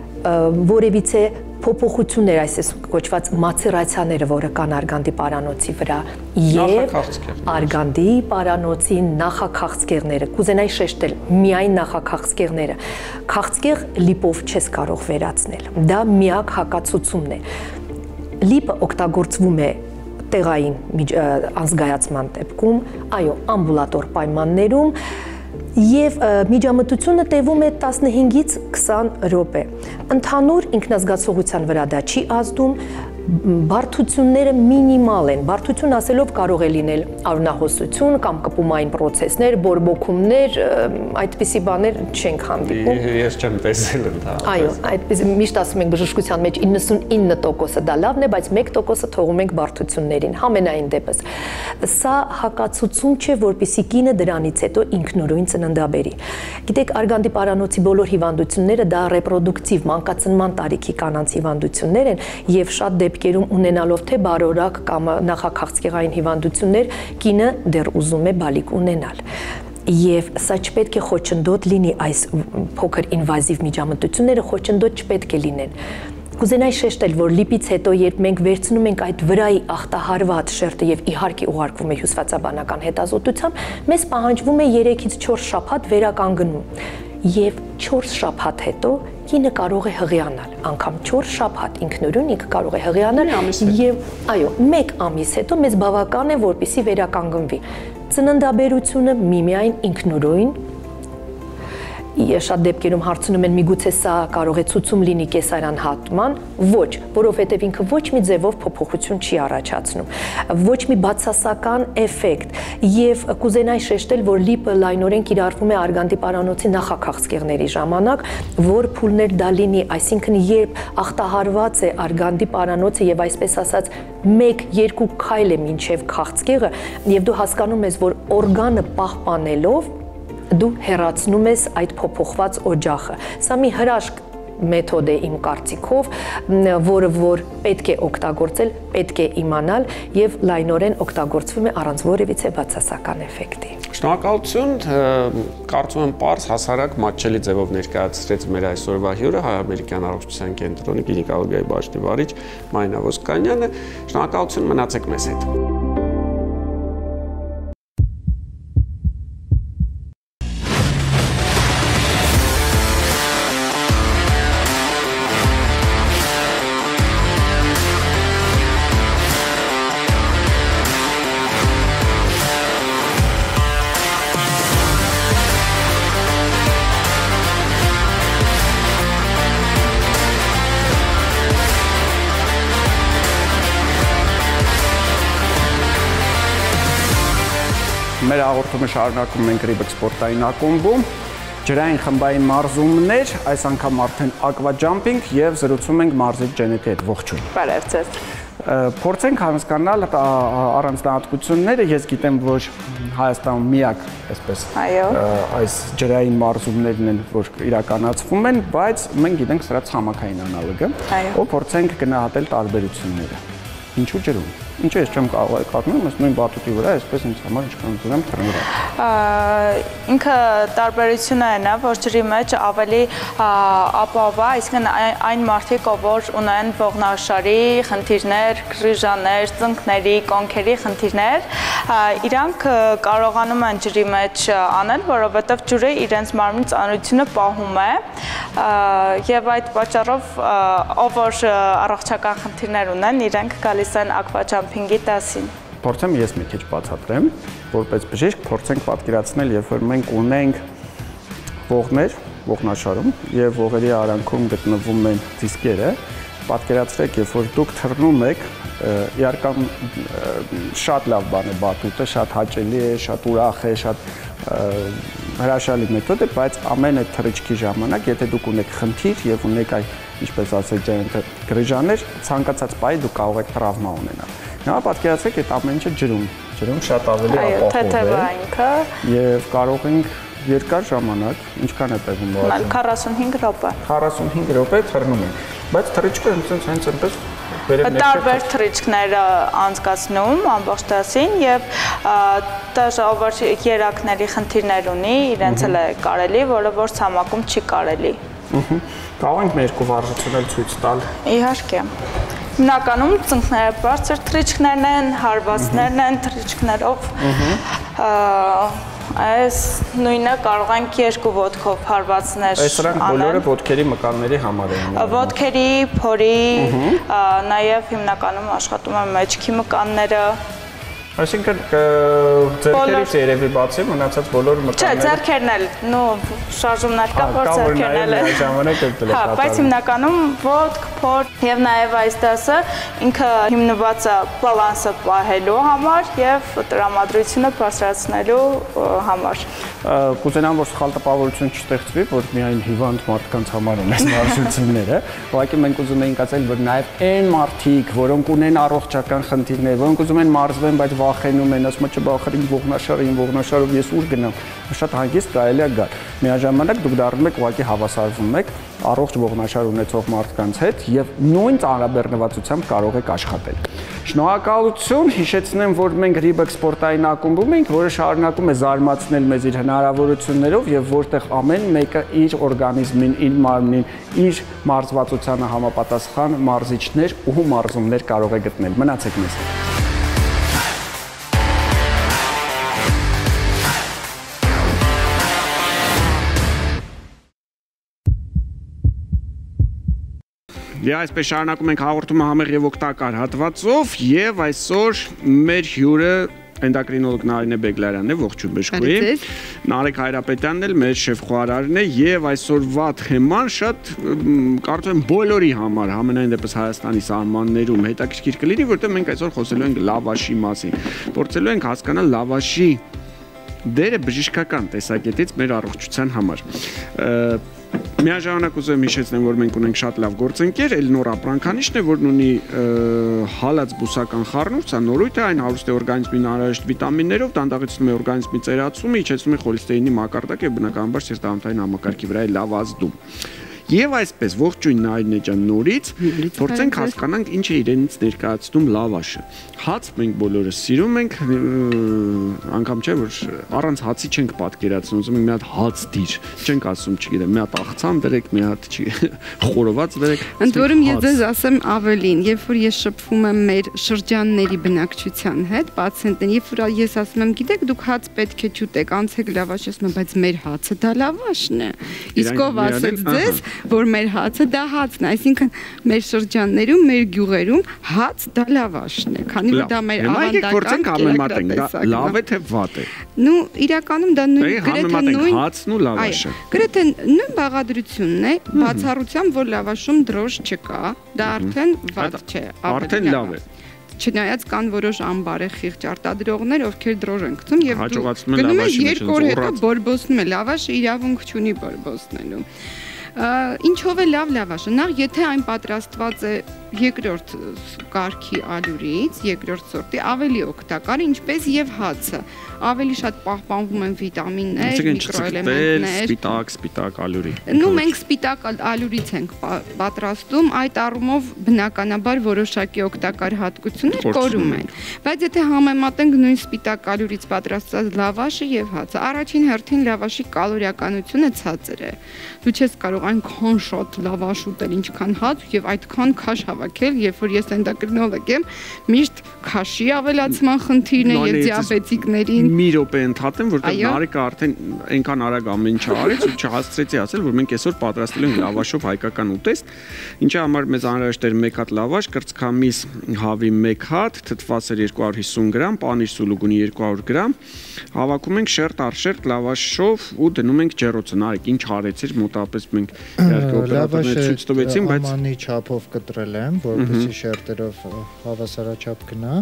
որևիցե փոփոխություններ, այսպես կոչված մացերացիաները, որը կան արգանդի պարանոցի վրա եւ արգանդի պարանոցի նախաքաղցկեղները, կուզենայի շեշտել միայն նախաքաղցկեղները, քաղցկեղ լիպով չես կարող վերացնել, դա միակ հակացությունն է։ Լիպը օգտագործվում է տեղային անզգայացման դեպքում, այո, ամբուլատոր պայմաններում եւ միջամտությունը տևում է 15-ից 20 րոպե։ Ընդհանուր ինքնազգացողության վրա դա չի ազդում, բարդությունները մինիմալ են։ Բարդություն ասելով կարող է լինել արյունահոսություն կամ կպումային process-ներ, բորբոքումներ, այդպիսի բաներ չենք հանդիպում։ Ես չեմ տեսել ընդհանրապես։ Այո, այդպես միշտ ասում ենք բժշկության մեջ 99%-ը դա լավն է, բայց 1%-ը թողում ենք բարդություններին։ Համենայն դեպս սա հակացություն չէ, որպեսզի կինը դրանից հետո ինքնուրույն ծննդաբերի։ Գիտեք, արգանդի պարանոցի բոլոր հիվանդությունները դա ռեպրոդուկտիվ մանկածնման տարիքի կանանց հիվանդություններ են եւ շատ դեպքերում ունենալով թե բարորակ կամ նախաքաղցկեղային հիվանդություններ, կինը դեռ ուզում է բալիկ ունենալ։ Եվ սա չպետք է խոչընդոտ լինի, այս փոքր ինվազիվ միջամտությունները խոչընդոտ չպետք է լինեն։ Կուզենայի շեշտել, որ լիպից հետո, երբ մենք վերցնում ենք այդ վրայի ախտահարված շերտը եւ իհարկե ուղարկվում է հյուսվածաբանական հետազոտությամբ, մեզ պահանջվում է 3-ից 4 շաբաթ վերականգնում։ Եվ 4 շաբաթ հետո կինը կարող է հղիանալ, անգամ 4 շաբաթ ինքնուրույն ինքը կարող է հղիանալ եւ այո, 1 ամիս հետո մեզ բավական է, որպեսզի վերականգնվի։ Ծննդաբերությունը միմիայն ինքնուրույն Շատ դեպքերում հարցնում են միգուցե սա կարող է ցուցում լինի կեսարյան հատման, ոչ, որովհետև ինքը ոչ մի ձևով փոփոխություն չի առաջացնում, ոչ մի բացասական էֆեկտ եւ կուզենայի շեշտել, որ լիպը լայնորեն կիրառվում է արգանդի պարանոցի նախաքաղցկեղների ժամանակ, որ փուլներ դա լինի, այսինքն երբ ախտահարված է արգանդի պարանոցը եւ այսպես ասած 1-2 քայլ է մինչեւ քաղցկեղը եւ դու հասկանում ես, որ օրգանը պահպանելով դու հեռացնում ես այդ փոփոխված օջախը։ Սա մի հրաշք մեթոդ է իմ կարծիքով, որը որ պետք է օգտագործել, պետք է իմանալ եւ լայնորեն օգտագործվում է առանց որևիցե բացասական էֆեկտի։ Շնորհակալություն, կարծում եմ պարզ հասարակ մատչելի ձևով ներկայացրեց մեր այսօրվա հյուրը Հայ-ամերիկյան առողջության կենտրոնի գինեկոլոգիայի բաժնի վարիչ Մարինա Ոսկանյանը։ Շնորհակալություն, մնացեք մեզ հետ։ Մեր հաղորդումը շարունակում ենք Ribek սպորտային ակումբում։ Ջրային խմբային մարզումներ, այս անգամ արդեն aqua jumping եւ զրուցում ենք մարզիչ Ջենետի հետ։ Ողջույն։ Բարև ձեզ։ Փորձենք հասկանալ առանձնահատկությունները։ Ես գիտեմ, որ Հայաստանում միակ, այսպես, այս ջրային մարզումներն են, որ իրականացվում են, բայց մենք գիտենք սրա ցամաքային անալոգը, ու փորձենք գնահատել տարբերությունները։ Ինչու ջրում։ Ինչու ես չեմ կարող կազմել, ես նույն բաթուտի վրա, այսպես ինձ համար ինչքան ուզում թռնվել։ Ինքը տարբերությունը այն է, որ ջրի մեջ ավելի ապահով է, այսինքն այն մարդիկ, որ ունեն ողնաշարի խնդիրներ, գրիժաներ, ծնկների, կոնքերի խնդիրներ, իրանք կարողանում են ջրի մեջ անել, որովհետև ջուրը իրենց մարմնի ծանրությունը պահում է, եւ այդ պատճառով ով որ առողջական խնդիրներ ունեն, իրենք գալիս են aqua jumping-ի դասին։ Փորձեմ ես մի քիչ բացատրեմ, որպես բժիշկ փորձենք պատկերացնել, երբ որ մենք ունենք ողներ, ողնաշարում եւ ողերի արանքում գտնվում են դիսկերը, պատկերացրեք, երբ որ դուք թռնում եք, իհարկե շատ լավ բան է բաթուտը, շատ հաճելի է, շատ ուրախ է, շատ հրաշալի մեթոդ է, բայց ամեն այդ թռիչքի ժամանակ, եթե դուք ունեք խնդիր եւ ունեք այ ինչպես ասել ջերմը գրիժաներ, ցանկացած պահի դուք կարող եք տրավմա ունենալ։ Նա պատկերացրեք այդ ամեն ինչը ջրում շատ ավելի ապահով է ինքը եւ կարող ենք երկար ժամանակ, ինչքան է տևում 45 րոպե։ 45 րոպե թռնում ենք, բայց թռիչքը հենց այնպես տարբեր թռիչքներ անցկացնում ամբողջ դասին եւ ով երակների խնդիրներ ունի, իրենց էլ է կարելի, որը որ ցամաքում չի կարելի։ Կարող ենք մեր երկու վարժություններ ցույց տալ։ Իհարկե։ Հիմնականում ծնկները բարձր թռիչքներն են, հարվածներն են թռիչքներով։ Այս նույնը կարող ենք երկու ոտքով հարվածներ անել։ Այս սրանք բոլորը ոտքերի մկանների համար են։ Ոտքերի, փորի, նաև հիմնականում աշխատում են մեջքի մկանները։ Այսինքն ձեռքերից երևի բացի մնացած բոլոր մկանները։ Չէ, ձեռքերն էլ, շարժումներ կա, որ ձեռքերն էլ։ Հա, բայց հիմնականում ոտք, փոր եւ նաեւ այս դասը ինքը հիմնված է բալանսը պահելու համար եւ տրամադրությունը բարձրացնելու համար։ Կուզենամ, որ սխալ տպավորություն չստեղծվի, որ միայն հիվանդ մարդկանց համար են այս մարզությունները, ուղղակի մենք ուզում էինք ասել, որ նաեւ այն մարդիկ, որոնք ունեն առողջական խնդիրներ, որոնք ուզում են մարզվեն, բայց վախենում են, ասում են չբախարին ողնաշարով ես ուր գնամ, շատ հանգիստ կարելի է գալ։ Միաժամանակ դուք դառնում եք ուղղակի հավասարվում եք առողջ ողնաշար ունեցող մարդկանց հետ եւ նույն ծանրաբեռնվածությամբ կարող եք աշխատել։ Շնորհակալություն, հիշեցնեմ, որ մենք Ribek սպորտային ակումբում ենք, որը շարունակում է զարմացնել մեզ իր հնարավորություններով եւ որտեղ ամեն մեկը իր օրգանիզմին, իր մարմնին, իր մարզվածությանը համապատասխան մարզիչներ ու մարզումներ կարող է գտնել։ Մնացեք մեզ հետ։ Եվ այսպես շարունակում ենք հաղորդումը համեղ եւ օգտակար հատվածով եւ այսօր մեր հյուրը էնդոկրինոլոգ Նարինե Բեգլարյանն է, ողջույն բժշկուհի։ Նարեկ Հայրապետյանն էլ մեր շեֆ-խոհարարն է եւ այսօրվա թեման շատ կարծում եմ բոլորի համար, համենայն դեպս Հայաստանի սահմաններում հետաքրքիր կլինի, որտեղ մենք այսօր խոսելու ենք լավաշի մասին։ Փորձելու ենք հասկանալ լավաշի դերը բժշկական տեսակետից մեր առողջության համար։ Միաժամանակ ուզում եմ հիշեցնել, որ մենք ունենք շատ լավ գործընկեր, Էլնոր ապրանքանիշն է, որն ունի հալած բուսական խառնուրդ, սա նորույթ է, այն հարուստ է օրգանիզմին անհրաժեշտ վիտամիններով, դանդաղեցնում է օրգանիզմի ծերացումը, իջեցնում է խոլեստերինի մակարդակը եւ բնականաբար սիրտանոթային համակարգի վրա է լավ ազդում։ Եվ այսպես ողջույն Նարինե ջան նորից փորձենք հասկանանք ինչ է իրենից ներկայացնում լավաշը։ Հաց մենք բոլորս սիրում ենք, անգամ չէ որ առանց հացի չենք պատկերացնում, ուզում ենք մի հատ հաց դիր, չենք ասում, չգիտեմ, մի հատ աղցան դրեք, մի հատ խորոված դրեք։ Ընդ որում ես ձեզ ասեմ ավելին, երբ որ ես շփվում եմ մեր շրջանների բնակչության հետ, պացիենտներին, երբ որ ես ասում եմ, գիտեք, դուք հաց պետք է չուտեք, անցեք լավաշ, ասում եմ, բայց մեր հացը դա լավաշն է։ Իսկ ով ասեց ձեզ, որ մեր հացը դա հացն է, այսինքն մեր շրջաններում, մեր գյուղերում հաց դա լավաշն է, քանի որ դա մեր ավանդական լավ է թե վատ է։ Նու իրականում դա նույն հացն ու լավաշը։ Գրեթե նույն բաղադրությունն է, բացառությամբ որ լավաշում դրոշ չկա, դա արդեն վատ չէ, արդեն լավ է։ Չնայած կան որոշ անբարեխիղճ արտադրողներ, ովքեր դրոշ են գցում եւ հաջողացնում են լավաշի մեջ երկու օր հետո բորբոսնում է, լավաշը իրավունք չունի բորբոսնելու։ Ինչով է լավ լավաշը։ Նախ եթե այն պատրաստված է երկրորդ կարգի ալյուրից, երկրորդ սորտի, ավելի օգտակար, ինչպես եւ հացը։ Ավելի շատ պահպանվում են վիտամիններ, միկրոէլեմենտներ։ Սպիտակ ալյուրի։ Նու մենք սպիտակ ալյուրից ենք պատրաստում, այդ առումով բնականաբար որոշակի օգտակար հատկություններ կորում են։ Բայց եթե համեմատենք նույն սպիտակ ալյուրից պատրաստած լավաշը եւ հացը, առաջին հերթին լավաշի կալորիականությունը ցածր է։ Դու չես կարող այնքան շատ լավաշ ուտել, ինչքան հաց եւ այդքան քաշ հավաքել, երբ որ ես էնդոկրինոլոգ եմ, միշտ քաշի ավելացման խնդիրն է եւ դիաբետիկներին։ Մի րոպե ընդհատեմ, որտեղ Նարեկը արդեն այնքան արագ ամեն ինչ արեց ու չհասցրեցի ասել, որ մենք այսօր պատրաստել ենք լավաշով հայկական ուտեստ, ինչի համար մեզ անհրաժեշտ էր 1 հատ լավաշ, կրծքամիս հավի 1 հատ, թթվասեր 250 գրամ, պանիր սուլուգունի 200 գրամ, հավաքում ենք շերտ առ շերտ լավաշով ու դնում ենք ջեռոցը։ Նարեկ, ինչ արեցիր, մոտավորապես մենք իհարկե օպերատորներ ցույց տվեցին, բայց ամանի չափով կտրել եմ, որպեսզի շերտերով հավասարաչափ գնա։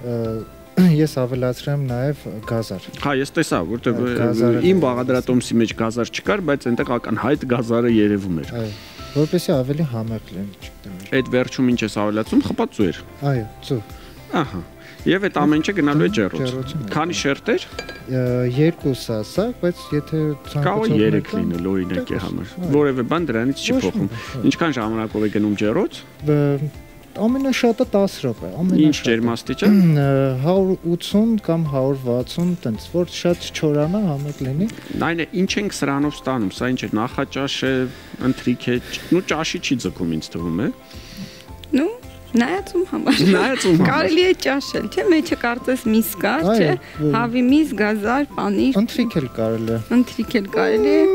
Ես ավելացրեմ նաև գազար։ Հա, ես տեսա, որտեղ իմ բաղադրատոմսի մեջ գազար չկար, բայց այնտեղ ականհայտ գազարը երևում էր։ Այո, որպեսզի ավելի համեղ լինի, չգիտեմ։ Այդ վերջում ինչ ես ավելացում, խպած ծույր։ Այո, ծու։ Ահա։ Եվ այդ ամեն ինչը գնալու է ջեռոց։ Քանի շերտեր։ 2 ասա, բայց եթե ցանկացող 3 լինել օրինակի համար։ Որևէ բան դրանից չի փոխում։ Ինչքան ժամանակով է գնում ջեռոց։ Ամենաշատը 10 րոպե, Ինչ ջերմաստիճան։ 180 կամ 160, տենց որ շատ չչորանա, համեղ լինի։ Այն է, ինչ ենք սրանով ստանում, սա ինչ է, նախաճաշ է, ընթրիք է, նու ճաշի չի ձգում ինձ թվում է։ Նու նայածում համար։ Կարելի է ճաշել, չէ՞, մեջը կարծես միս կար, չէ՞։ Հավի միս, գազար, պանիր։ Ընթրիք էլ կարելի է։ Ընթրիք էլ կարելի է։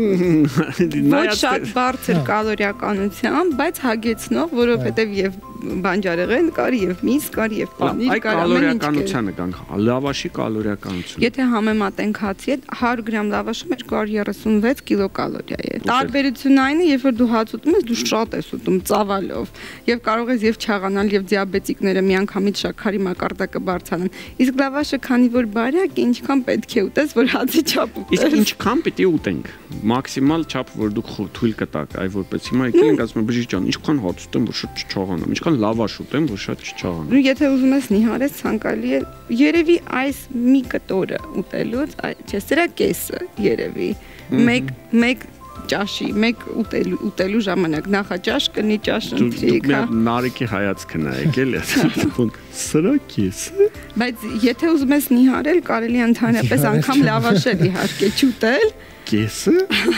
Ոչ շատ բարձր կալորիականությամբ, բայց հագեցնող, որովհետև եւ բանջարեղեն կար, եւ միս կար, եւ պանիր կար, ամեն ինչ։ Այդ կալորիականությանը գանք, լավաշի կալորիականությունը։ Եթե համեմատենք հացի հետ, 100 գրամ լավաշում 236 կիլոկալորիա է։ Տարբերությունն այն է, երբ որ դու հաց ուտում ես, դու շատ ես ուտում ծավալով, եւ կարող ես եւ չաղանալ, եւ դիաբետիկները միանգամից շաքարի մակարդակը բարձրանան։ Իսկ լավաշը քանի որ բարակ է, ինչքան պետք է ուտես, որ հացի չափ ուտես։ Իսկ ինչքան պիտի ուտենք։ Մաքսիմալ չափ, որ դուք թույլ կտաք, այ որպես հիմա եկել ենք ասում եմ բժիշկ ջան, ինչքան հաց ուտեմ, որ շատ չչաղանամ, ինչքան լավաշ ուտեմ, որ շատ չչաղանամ։ Ու եթե ուզում ես նիհարես, ցանկալի է երևի այս մի կտորը ուտելուց, չէ, սրա կեսը երևի։ Մեկ ճաշի, մեկ ուտելու ժամանակ նախաճաշ կնի ճաշ ընթրիք, հա։ Դու Նարեկի հայացքը նայեք էլի, սրա կեսը։ Բայց եթե ուզում ես նիհարել, կարելի է ընդհանրապես անգամ լավաշել իհարկե չուտել։ Կեսը։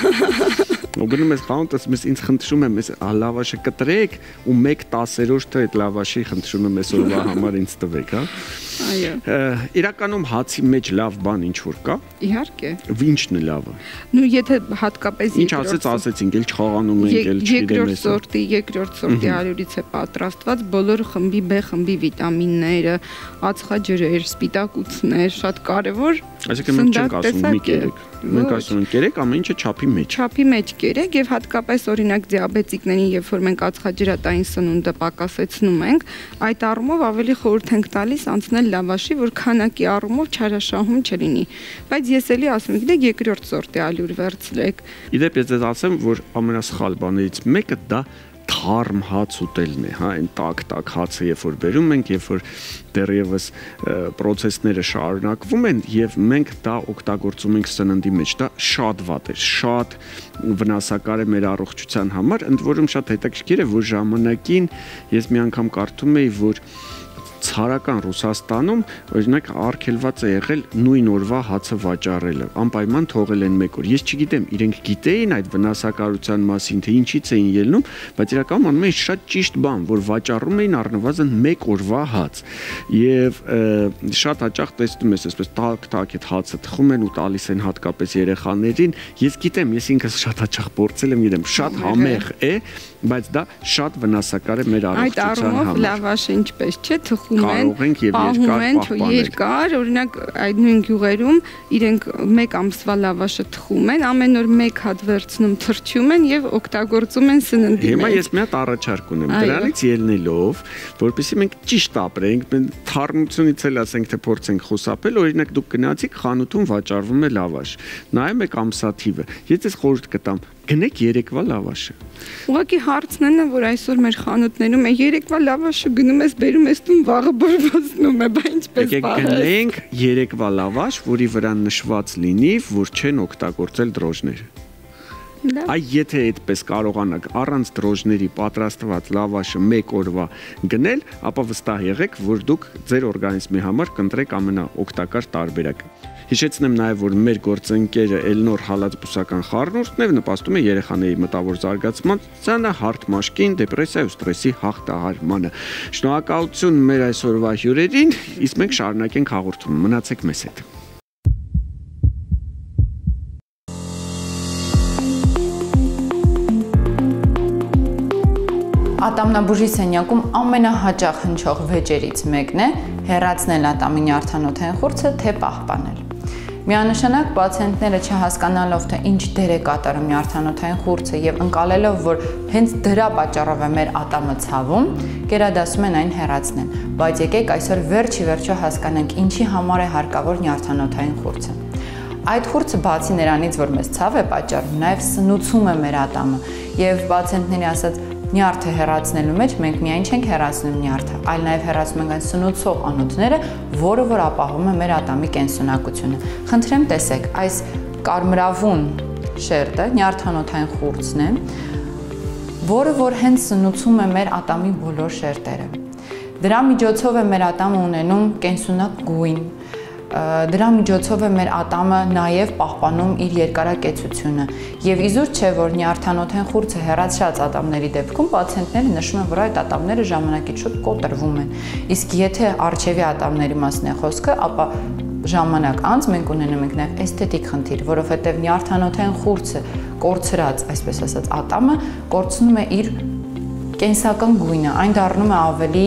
Ու գնում ես բանտ, ես ինձ խնդրում եմ, ես լավաշը կտրեք ու 1/10 թե այդ լավաշի խնդրում եմ այսօրվա համար ինձ տվեք, հա։ Այո։ Իրականում հացի մեջ լավ բան ինչ որ կա։ Իհարկե։ Ինչն է լավը։ Նու եթե հատկապես ինչ ասեցինք, էլ չխաղանում ենք, էլ չգիտեմ ես։ Երկրորդ սորտի ալյուրից է պատրաստված բոլոր խմբի B խմբի վիտամինները, ածխաջրեր, սպիտակուցներ, շատ կարևոր։ Այսինքն մենք չենք ասում մի կերեք։ Մենք ասում ենք կերեք, ամեն ինչը չափի մեջ։ Չափի մեջ կերեք եւ հատկապես օրինակ դիաբետիկներին, երբ որ մենք ածխաջրատային սնունդը պակասեցնում ենք, այդ առումով ավելի խորհուրդ ենք տալիս անցնել լավաշի, որ քանակի առումով չարաշահում չլինի։ Բայց ես էլի ասում եմ, գիտեք, երկրորդ սորտի ալյուր վերցրեք։ Իդեպ ես ասեմ, որ ամենասխալ բաներից մեկը դա թարմ հաց ուտելն է, հա, այն տակ հացը երբ որ բերում ենք, երբ որ դեռևս process-ները շարունակվում են եւ մենք դա օգտագործում ենք սննդի մեջ, դա շատ վատ է, շատ վնասակար է մեր առողջության համար, ընդ որում շատ հետաքրքիր է, որ ժամանակին ես մի անգամ կարդում էի, որ ցարական Ռուսաստանում օրինակ արգելված է եղել նույն օրվա հացը վաճառելը, անպայման թողել են 1 օր։ Ես չգիտեմ, իրենք գիտեին այդ վնասակարության մասին, թե ինչից էին ելնում, բայց իրականում անում էին շատ ճիշտ բան, որ վաճառում էին առնվազն 1 օրվա հաց։ Եվ շատ հաճախ տեսնում ես այսպես տակ այդ հացը թխում են ու տալիս են հատկապես երեխաներին։ Ես գիտեմ, ես ինքս շատ հաճախ փորձել եմ, գիտեմ, շատ համեղ է, բայց դա շատ վնասակար է մեր առողջության համար։ Այդ առումով լավաշը ինչպես չէ, թխում են, երկար, օրինակ այդ նույն գյուղերում իրենք 1 ամսվա լավաշը թխում են, ամեն օր 1 հատ վերցնում, թրջում են եւ օգտագործում են սննդի մեջ։ Հիմա ես մի հատ առաջարկ ունեմ, դրանից ելնելով, որպեսզի մենք ճիշտ ապրենք, թարմությունից էլ ասենք թե փորձենք խուսափել, օրինակ դուք գնացիք խանութում վաճառվում է լավաշ։ Նայում եք ամսաթիվը։ Ես ձեզ խորհուրդ կտամ, գնեք 3-վա լավաշը։ Ուղղակի հարցն է, որ այսօր մեր խանութներում է 3-վա լավաշը գնում ես, բերում ես տուն, վաղը բրբացնում է, բա ինչպես բարես։ Գնենք 3-վա լավաշ, որի վրա նշված լինի, որ չեն օգտագործել դրոժները։ Այ եթե այդպես կարողանաք առանց դրոժների պատրաստված լավաշը 1 օրվա գնել, ապա վստահ եղեք, որ դուք ձեր օրգանիզմի համար կընտրեք ամենաօգտակար տարբերակը։ Հիշեցնեմ նաև, որ մեր գործընկերը Էլնոր հալած-բուսական խառնուրդն է, նպաստում է երեխաների մտավոր զարգացմանը, հարթ մաշկին, դեպրեսիա ու ստրեսի հաղթահարմանը։ Շնորհակալություն մեր այսօրվա հյուրերին, իսկ մենք շարունակենք հաղորդումը։ Մնացեք մեզ հետ։ Ատամնաբուժի սենյակում ամենահաճախ հնչող վեճերից մեկն է հեռացնել ատամի նյարդանոթային խուրձը, թե պահպանել։ Միանշանակ պացիենտները չհասկանալով, թե ինչ դեր է կատարում նյարդանոթային խուրձը եւ ընկալելով, որ հենց դրա պատճառով է մեր ատամը ցավում, գերադասում են այն հեռացնել։ Բայց եկեք այսօր վերջի հասկանանք, ինչի համար է հարկավոր նյարդանոթային խուրձը։ Այդ խուրձը բացի նրանից, որ մեզ ցավ է պատճառում, նաեւ սնուցում է մեր ատամը եւ պացիենտների ասած նյարդը հեռացնելու մեջ մենք միայն չենք հեռացնում նյարդը, այլ նաև հեռացնում ենք այն սնուցող անոթները, որը որ ապահովում է մեր ատամի կենսունակությունը։ Խնդրեմ տեսեք, այս կարմրավուն շերտը նյարդանոթային խուրձն է, որը որ հենց սնուցում է մեր ատամի բոլոր շերտերը։ Դրա միջոցով է մեր ատամը ունենում կենսունակ գույն, դրա միջոցով է մեր ատամը նաև պահպանում իր երկարակեցությունը եւ իզուր չէ որ նյարդանոթային խուրձը հեռացած ատամների դեպքում պացիենտները նշում են որ այդ ատամները ժամանակից շուտ կոտրվում են իսկ եթե առջևի ատամների մասն է խոսքը ապա ժամանակ անց մենք ունենում ենք նաև էսթետիկ խնդիր որովհետեւ նյարդանոթային խուրձը կորցրած այսպես ասած ատամը կորցնում է իր կենսական գույնը, այն դառնում է ավելի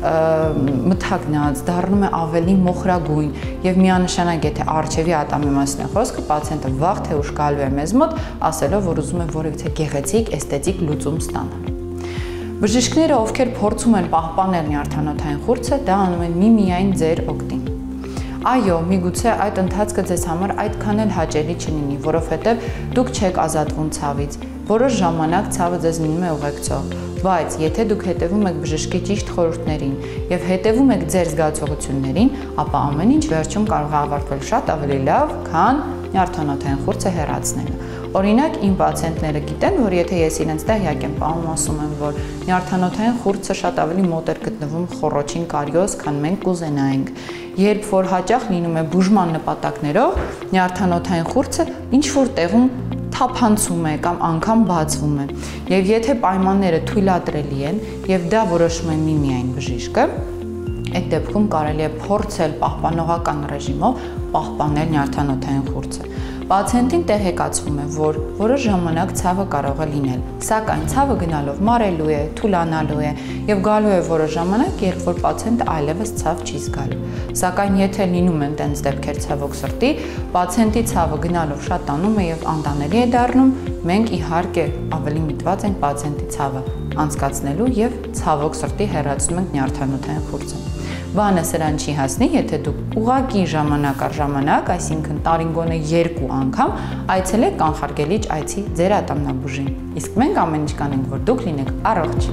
մթագնած, դառնում է ավելի մոխրագույն եւ միանշանակ եթե առջևի ատամի մասն է խոսքը, պացիենտը վաղ թե ուշ գալու է մեզ մոտ, ասելով որ ուզում է որևիցե գեղեցիկ, էսթետիկ լուծում ստանալ։ Բժիշկները, ովքեր փորձում են պահպանել նյարդանոթային խուրձը, դա անում են միմիայն ձեր օգտին։ Այո, միգուցե այդ ընթացքը ձեզ համար այդքան էլ հաճելի չլինի, որովհետև դուք չեք ազատվում ցավից, որոշ ժամանակ ցավը ձեզ լինում է ուղեկցող, բայց եթե դուք հետևում եք բժշկի ճիշտ խորհուրդներին եւ հետևում եք ձեր զգացողություններին, ապա ամեն ինչ վերջում կարող է ավարտվել շատ ավելի լավ, քան նյարդանոթային խուրձը հեռացնելը։ Օրինակ, իմ պացիենտները գիտեն, որ եթե ես իրենց տեղյակ եմ պահում, ասում եմ, որ նյարդանոթային խուրձը շատ ավելի մոտ է գտնվում խոռոչին կարիոզ, քան մենք կուզենայինք։ Երբ որ հաճախ լինում է բուժման նպատակներով, նյարդանոթային խուրձը ինչ որ տեղում թափանցում է կամ անգամ բացվում է։ Եվ եթե պայմանները թույլատրելի են, եւ դա որոշում է միմիայն բժիշկը, այդ դեպքում կարելի է փորձել պահպանողական ռեժիմով պահպանել նյարդանոթային խուրձը։ Պացիենտին տեղեկացվում է, որ որոշ ժամանակ ցավը կարող է լինել, սակայն ցավը գնալով մարելու է, թուլանալու է եւ գալու է որոշ ժամանակ, երբ որ պացիենտը այլևս ցավ չի զգալու։ Սակայն եթե լինում են տենց դեպքեր ցավոք սրտի, պացիենտի ցավը գնալով շատանում է եւ անտանելի է դառնում, մենք իհարկե ավելի միտված ենք պացիենտի ցավը անցկացնելու եւ ցավոք սրտի հեռացնում ենք նյարդանոթային խուրձը։ Բանը սրան չի հասնի, եթե դուք ուղղակի ժամանակ առ ժամանակ, այսինքն տարին գոնե 2 անգամ այցելեք կանխարգելիչ այցի ձեր ատամնաբուժին։ Իսկ մենք ամեն ինչ կանենք, որ դուք լինեք առողջ։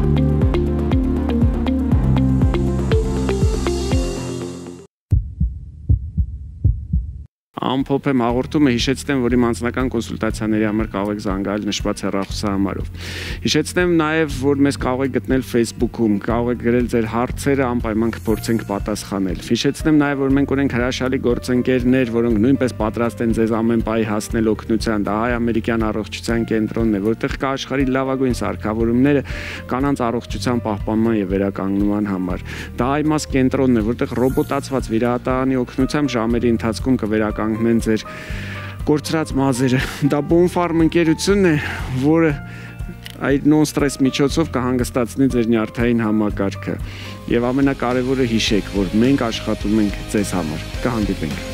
Ամփոփ եմ հաղորդումը, հիշեցնեմ, որ իմ անձնական կոնսուլտացիաների համար կարող եք զանգահարել նշված հեռախոսահամարով։ Հիշեցնեմ նաև, որ մեզ կարող եք գտնել Facebook-ում, կարող եք գրել ձեր հարցերը, անպայման կփորձենք պատասխանել։ Հիշեցնեմ նաև, որ մենք ունենք հրաշալի գործընկերներ, որոնք նույնպես պատրաստ են ձեզ ամեն պահի հասնել օգնության։ Դա Հայ-ամերիկյան առողջության կենտրոնն է, որտեղ կա աշխարհի լավագույն սարքավորումները կանանց առողջության պահպանման եւ վերականգնման համար։ Դա IMAS կենտրոնն է, որտեղ ռոբոտացված վիրահատարանի օգնությամբ ժամերի ընթացքում կվերականգնեն ձեր կորցրած մազերը։ Դա Bonfarm ընկերությունն է, որը այդ նոն-ստրես միջոցով կհանգստացնի ձեր նյարդային համակարգը։ Եվ ամենակարևորը հիշեք, որ մենք աշխատում ենք ձեզ համար։ Կհանդիպենք։